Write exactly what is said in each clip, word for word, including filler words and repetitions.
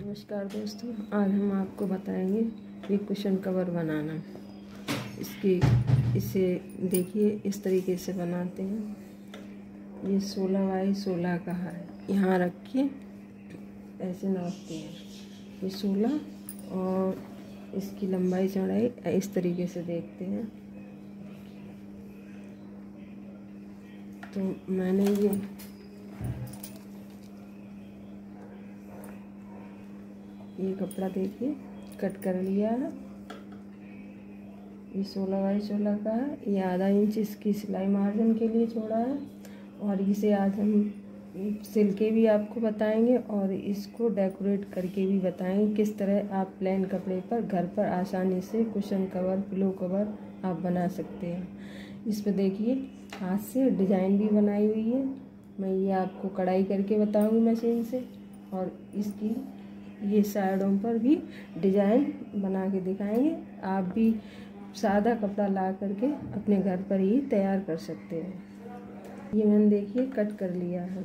नमस्कार दोस्तों, आज हम आपको बताएंगे ये कुशन कवर बनाना। इसकी इसे देखिए इस तरीके से बनाते हैं। ये सोलह बाई सोलह का है। यहाँ रख के ऐसे नापते हैं। ये सोलह और इसकी लंबाई चौड़ाई इस तरीके से देखते हैं। तो मैंने ये ये कपड़ा देखिए कट कर लिया है। ये सोलह बाई सोलह का है। ये आधा इंच इसकी सिलाई मार्जिन के लिए छोड़ा है और इसे आज हम सिल के भी आपको बताएंगे और इसको डेकोरेट करके भी बताएंगे किस तरह आप प्लेन कपड़े पर घर पर आसानी से कुशन कवर, पिलो कवर आप बना सकते हैं। इस पर देखिए हाथ से डिज़ाइन भी बनाई हुई है। मैं ये आपको कढ़ाई करके बताऊंगी मशीन से, और इसकी ये साइडों पर भी डिज़ाइन बना के दिखाएंगे। आप भी सादा कपड़ा ला करके अपने घर पर ही तैयार कर सकते हैं। ये मैंने देखिए कट कर लिया है।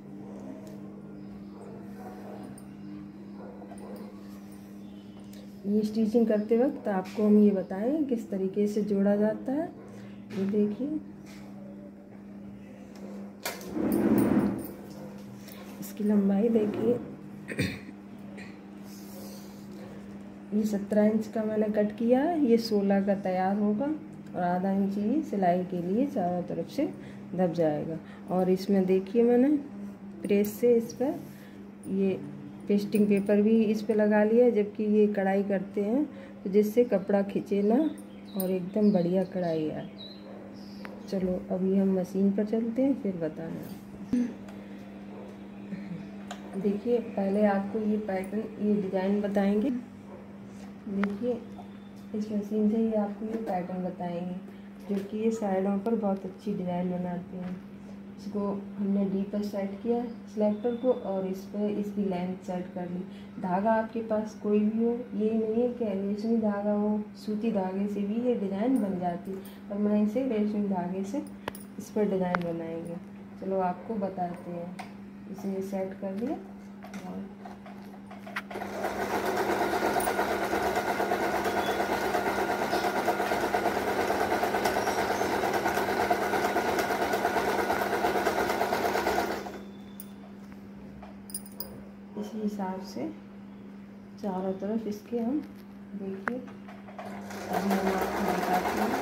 ये स्टिचिंग करते वक्त आपको हम ये बताएं किस तरीके से जोड़ा जाता है। ये देखिए इसकी लंबाई देखिए, ये सत्रह इंच का मैंने कट किया है। ये सोलह का तैयार होगा और आधा इंच ही सिलाई के लिए चारों तरफ से दब जाएगा। और इसमें देखिए मैंने प्रेस से इस पर ये पेस्टिंग पेपर भी इस पे लगा लिया, जबकि ये कढ़ाई करते हैं तो जिससे कपड़ा खींचे ना और एकदम बढ़िया कढ़ाई आए। चलो अभी हम मशीन पर चलते हैं, फिर बताना। देखिए पहले आपको ये पैटर्न, ये डिज़ाइन बताएंगे। देखिए इस मशीन से ये आपको ये पैटर्न बताएंगे, जो कि ये साइडों पर बहुत अच्छी डिज़ाइन बनाते हैं। इसको हमने डी पर सेट किया सिलेक्टर को और इस पर इसकी लेंथ सेट कर ली। धागा आपके पास कोई भी हो, ये नहीं है कि रेशमी धागा हो, सूती धागे से भी ये डिज़ाइन बन जाती है, पर मैं इसे रेशमी धागे से इस पर डिज़ाइन बनाएंगे। चलो आपको बताते हैं। इसे सेट कर दिया और इसी हिसाब से चारों तरफ इसके हम देखिए अब हम आपको दिखाते हैं।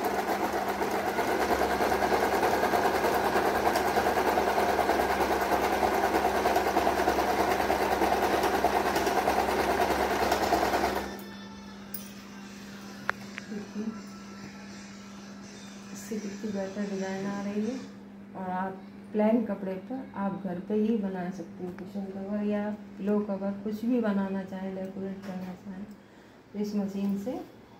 देखिए इससे कितनी बेहतर डिज़ाइन आ रही है और आप प्लेन कपड़े पर आप घर पे ही बना सकते हैं। कुशन कवर या पिलो कवर कुछ भी बनाना चाहें, डेकोरेट करना चाहें तो इस मशीन से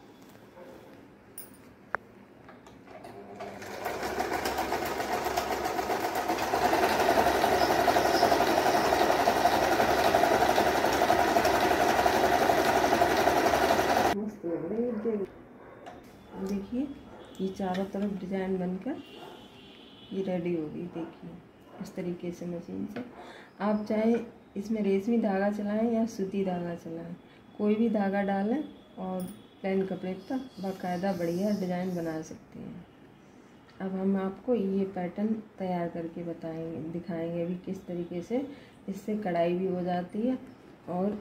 मस्त लग रही है। देखिए ये चारों तरफ डिज़ाइन बनकर ये रेडी होगी। देखिए इस तरीके से मशीन से आप चाहे इसमें रेशमी धागा चलाएं या सूती धागा चलाएं, कोई भी धागा डालें और प्लेन कपड़े पर बाकायदा बढ़िया डिज़ाइन बना सकते हैं। अब हम आपको ये पैटर्न तैयार करके बताएंगे, दिखाएंगे अभी किस तरीके से इससे कढ़ाई भी हो जाती है और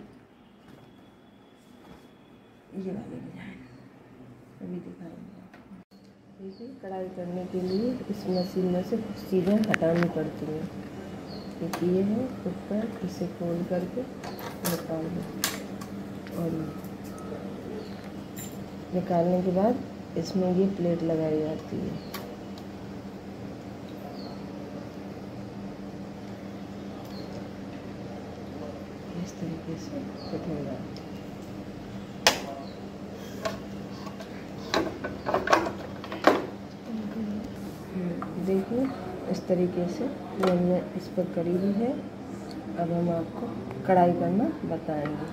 ये वाली डिज़ाइन अभी दिखाएंगे। देखिए कढ़ाई करने के लिए इस मशीन में से कुछ चीज़ें हटानी पड़ती हैं। एक ये है ऊपर, इसे खोल करके निकाल दो और निकालने के बाद इसमें ये प्लेट लगाई जाती है। इस तरीके से फिट हो जाती है। देखिए इस तरीके से ये हमने इस पर करी हुई है। अब हम आपको कढ़ाई करना बताएंगे।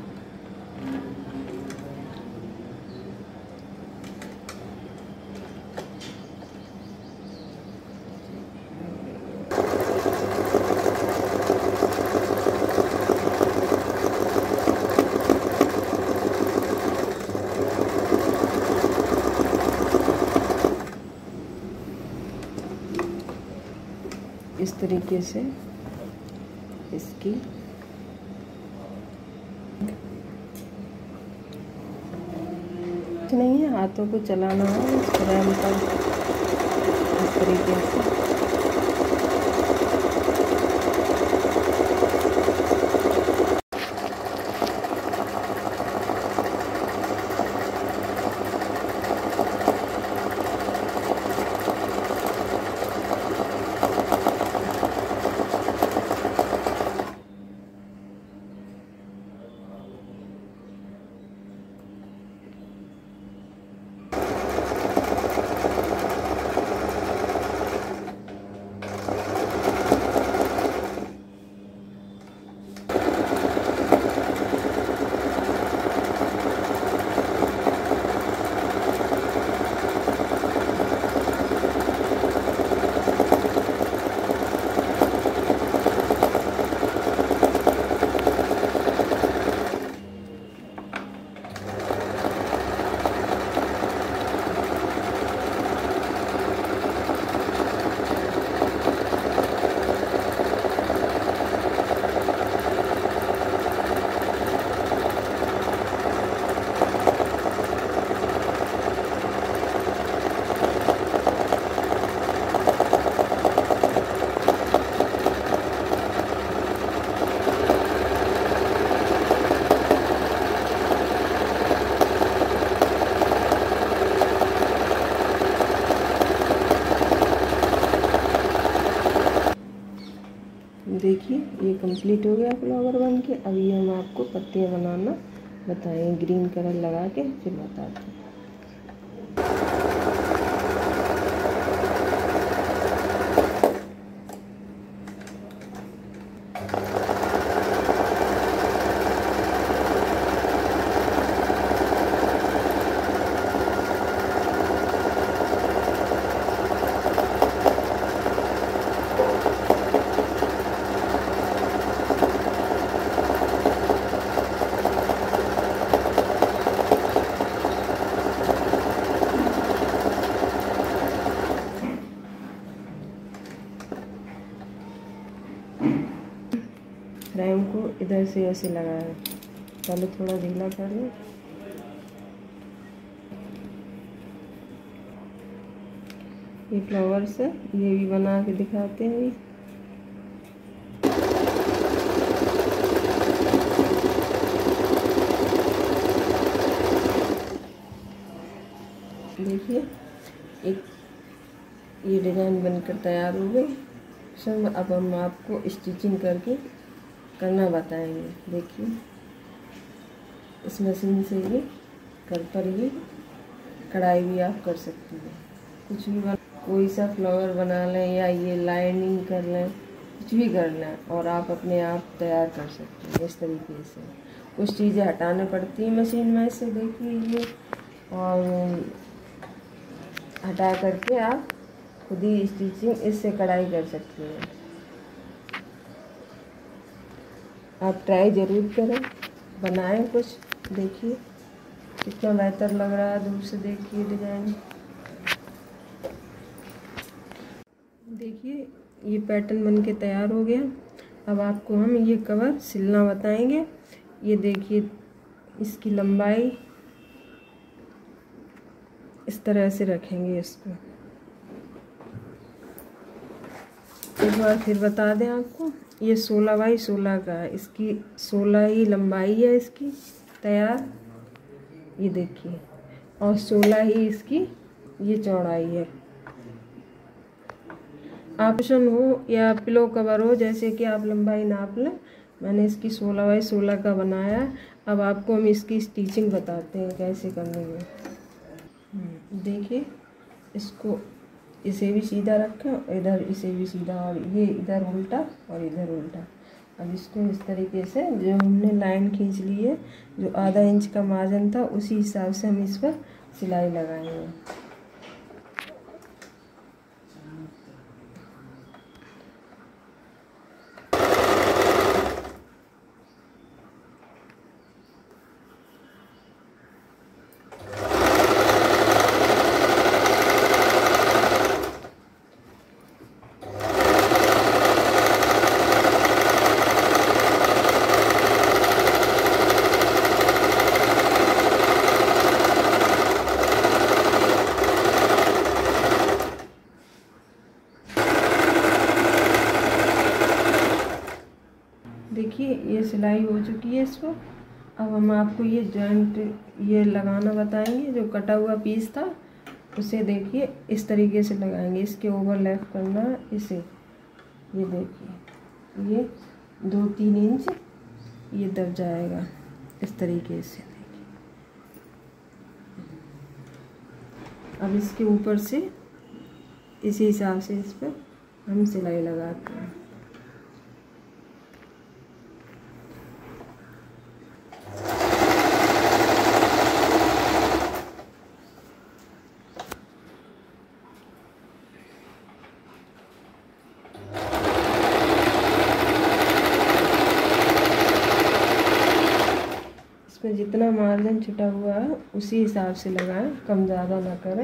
तरीके से इसकी नहीं है, हाथों को चलाना है इस फ्रेम पर इस तरीके से। देखिए ये कंप्लीट हो गया फ्लावर बन के। अभी हम आपको पत्तियां बनाना बताएं, ग्रीन कलर लगा के फिर बताते हैं। फ्रेम को इधर से ऐसे लगाएं, पहले थोड़ा ढीला कर लें। ये फ्लावर्स है, ये भी बना के दिखाते हैं। देखिए एक ये डिज़ाइन बनकर तैयार हो गई। सब अब हम आपको स्टिचिंग करके करना बताएंगे। देखिए इस मशीन से ये घर पर ही कढ़ाई भी आप कर सकती हैं। कुछ भी बन, कोई सा फ्लावर बना लें या ये लाइनिंग कर लें, कुछ भी कर लें और आप अपने आप तैयार कर सकते हैं। इस तरीके से कुछ चीज़ें हटानी पड़ती हैं मशीन में से, देखिए ये, और हटा करके आप खुद ही स्टिचिंग इससे कढ़ाई कर सकती हैं। आप ट्राई ज़रूर करें, बनाएं कुछ। देखिए कितना बेहतर लग रहा है दूर से, देखिए डिज़ाइन। देखिए ये पैटर्न बन के तैयार हो गया। अब आपको हम ये कवर सिलना बताएंगे। ये देखिए इसकी लंबाई इस तरह से रखेंगे इसको। एक बार फिर बता दें आपको, ये सोलह बाई सोलह का है, इसकी सोलह ही लंबाई है इसकी तैयार, ये देखिए, और सोलह ही इसकी ये चौड़ाई है। ऑप्शन हो या पिलो कवर हो, जैसे कि आप लंबाई नाप लें। मैंने इसकी सोलह बाई सोलह का बनाया है। अब आपको हम इसकी स्टिचिंग बताते हैं कैसे करनी है। देखिए इसको इसे भी सीधा रखें, इधर इसे भी सीधा, और ये इधर उल्टा और इधर उल्टा। अब इसको इस तरीके से जो हमने लाइन खींच ली है, जो आधा इंच का मार्जिन था, उसी हिसाब से हम इस पर सिलाई लगाएंगे। लीजिए इसको। अब हम आपको ये जॉइंट ये लगाना बताएंगे। जो कटा हुआ पीस था उसे देखिए इस तरीके से लगाएंगे, इसके ओवरलैप करना इसे। ये देखिए ये दो तीन इंच ये दब जाएगा इस तरीके से। अब इसके ऊपर से इसी हिसाब से इस पर हम सिलाई लगाते हैं। इसमें जितना मार्जिन छुटा हुआ है उसी हिसाब से लगाएं, कम ज़्यादा ना करें।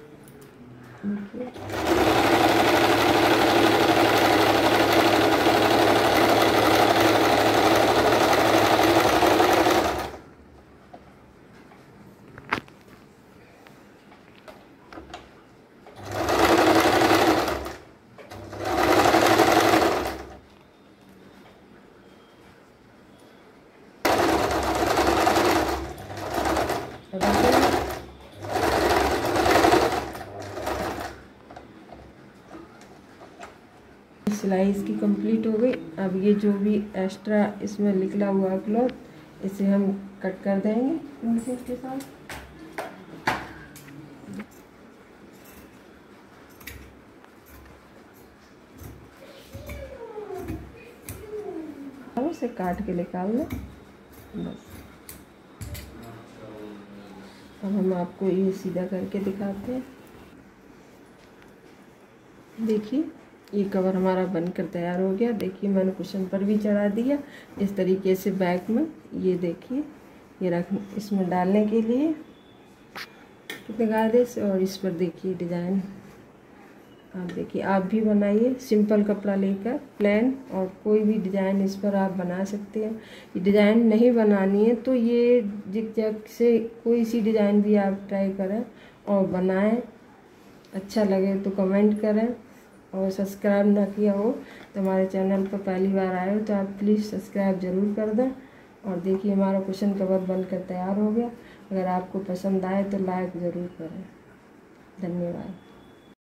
सिलाई इसकी कंप्लीट हो गई। अब ये जो भी एक्स्ट्रा इसमें निकला हुआ है क्लॉथ इसे हम कट कर देंगे इनसे के साथ। उसे काट के निकाल लें बस। अब हम आपको ये सीधा करके दिखाते हैं। देखिए ये कवर हमारा बनकर तैयार हो गया। देखिए मैंने कुशन पर भी चढ़ा दिया इस तरीके से बैक में। ये देखिए ये रख इसमें डालने के लिए कितने गादे से। और इस पर देखिए डिज़ाइन आप देखिए, आप भी बनाइए सिंपल कपड़ा लेकर प्लेन, और कोई भी डिज़ाइन इस पर आप बना सकते हैं। ये डिज़ाइन नहीं बनानी है तो ये जिग-जैग से कोई सी डिज़ाइन भी आप ट्राई करें और बनाएं। अच्छा लगे तो कमेंट करें, और सब्सक्राइब ना किया हो तो हमारे चैनल पर पहली बार आए हो तो आप प्लीज़ सब्सक्राइब ज़रूर कर दें। और देखिए हमारा कुशन कवर बनकर तैयार हो गया। अगर आपको पसंद आए तो लाइक ज़रूर करें। धन्यवाद।